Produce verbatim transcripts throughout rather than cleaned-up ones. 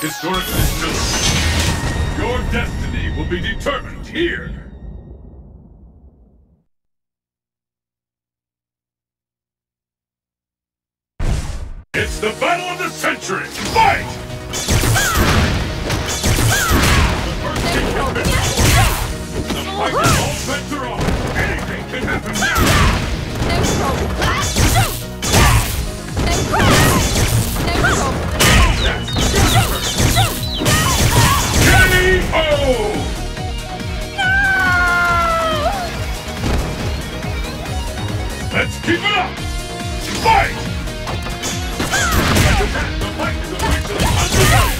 historic distillery. Your destiny will be determined here. It's the battle of the century! Fight! The first kick has been scored. The fight is all bets are off. Anything can happen now! K O! Let's keep it up! Fight! The fight is officially underway!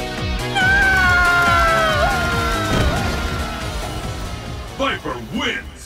Viper wins!